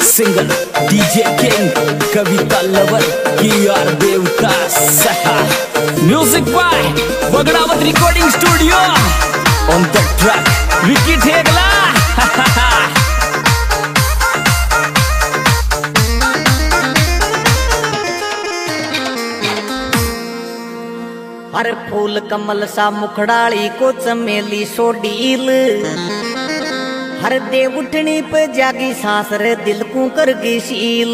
Singer DJ king Kavita lover KR देवता सहा music by Vagdawat recording studio on the track Vicky Thegla. हर फूल कमल सा मुखड़ाली को चमेली सो डील हर देवुठनी पे जागी सांस रे दिल को कर गई शील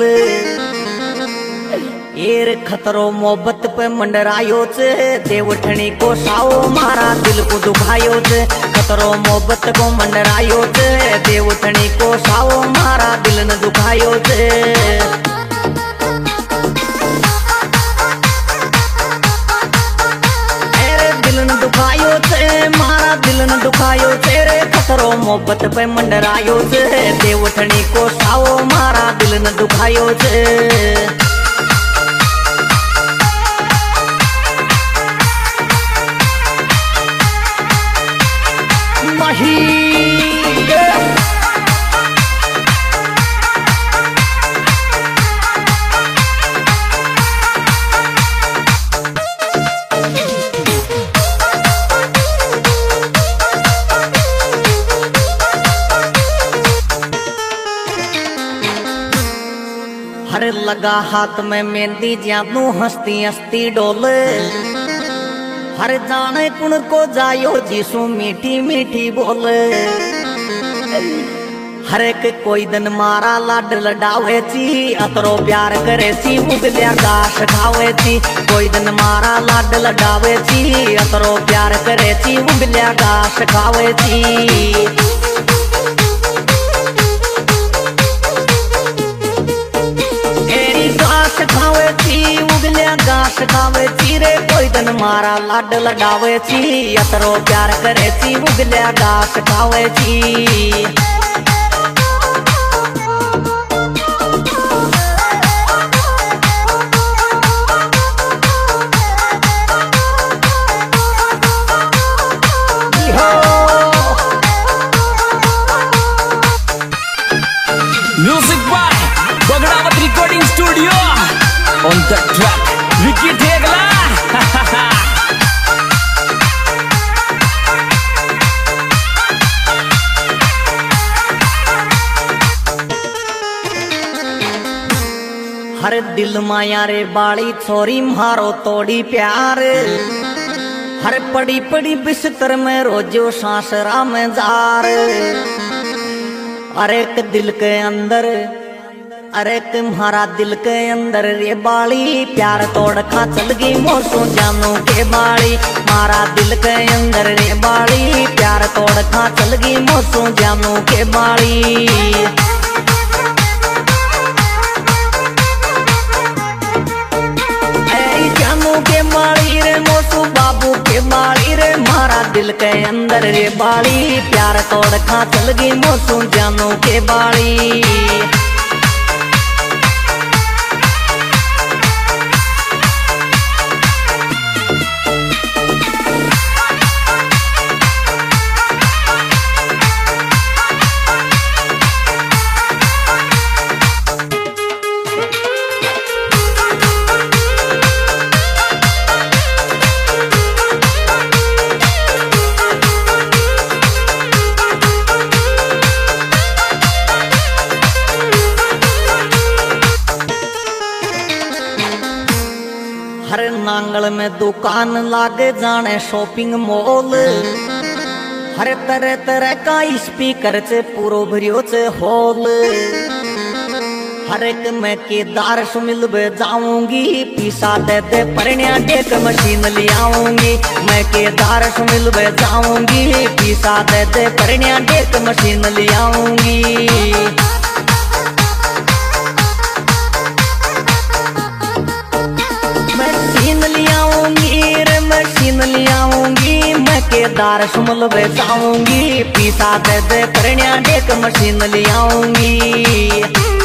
एर खतरो मोहब्बत पे मंडरायो चे देवुठनी को साओ मारा दिल को दुखायो चे खतरो मोहब्बत को मंडरायो चे देवुठनी को साओ मारा दिल न दुखायो चे। मारा दिल न दुखायो तेरे खतरो मोहब्बत पे मंडरायो से देवठनी को साओ मारा दिल न दुखायो से। हरे लगा हाथ में मेहंदी जादू हंसती हंसती डोले हर जाने कुण को जायो जिसु मीठी मीठी बोले हर एक कोई दिन मारा लाड लडावे ची अतरो प्यार करे ची उगलिया घास खावे ची कोई दिन मारा लाड लडावे ची अतरो प्यार करे ची उगलिया घास खावे ची। खावे छी उगलिया घास खावे छी रे कोई दिन मारा लाड लडावे छी अतरो प्यार करे छी उगलिया घास खावे छी। Music by Vagdawat recording studio on the track Vicky Thegla. हर दिल माया रे बाड़ी छोरी मारो तोड़ी प्यार हर पड़ी पड़ी बिस्तर में रोजो सांस राम जार अरे एक दिल के अंदर अरे तुम्हारा दिल के अंदर रे बाली प्यार तोड़ खा चल गई मोसो जानू के बाली मारा दिल के अंदर रे बाली प्यार तोड़ खा चल गई मोसो जानू के बाली। जानू के बाली रे मोसू बाबू के बाली रे मारा दिल के अंदर रे बाली प्यार तोड़ खा चल गई मोसू जानू के बाली। हर नांगल में दुकान लागे जाने शॉपिंग मॉल हर तरह तरह का स्पीकर से पूरो भरियो से हॉल हर एक मैं केदार सुमिल बे जाऊंगी पीसा दे दे परण्या टेक मशीन ले आऊंगी मैं केदार सुमिल बे जाऊंगी पीसा दे दे परण्या टेक मशीन ले आऊंगी। मशीन ले आऊंगी मैं केदार सुमल बेचाऊंगी पीसा दे दे परण्या टेक मशीन ले आऊंगी।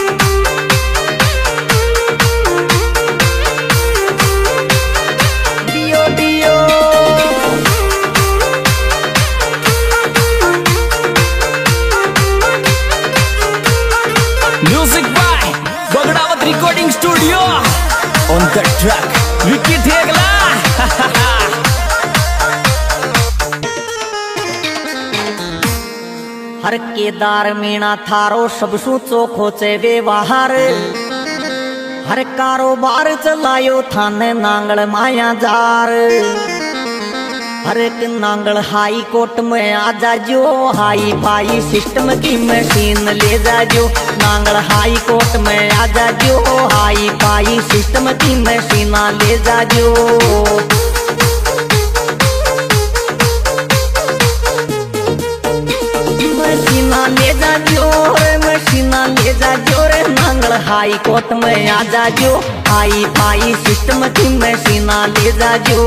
दियो दियो म्यूजिक ट्रक विकी ठेगला। हर केदार मीणा थारो सबसु चोखो चे व्यवहार। हर कारोबार चलायो थाने नांगल माया जार। हर एक नांगल हाई कोर्ट में आ जाजो, हाई फाई सिस्टम की मशीन ले जाजो। नांगल हाई कोर्ट में आ जाजो, हाई फाई सिस्टम की मशीन ले जाजो। मशीना ले जाजो रे, मशीना ले जाजो रे। नांगल हाई कोर्ट में आ जाजो, हाई फाई सिस्टम की मशीना ले जाजो।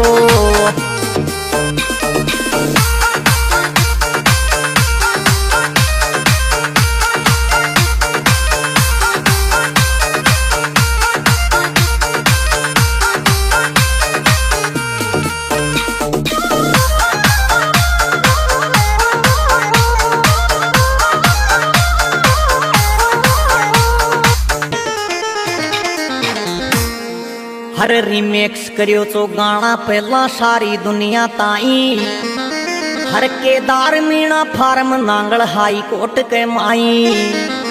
हर रिमेक्स करियो तो गाना पहला सारी दुनिया ताई। हर Kedar Meena farm Nangal high court के माई।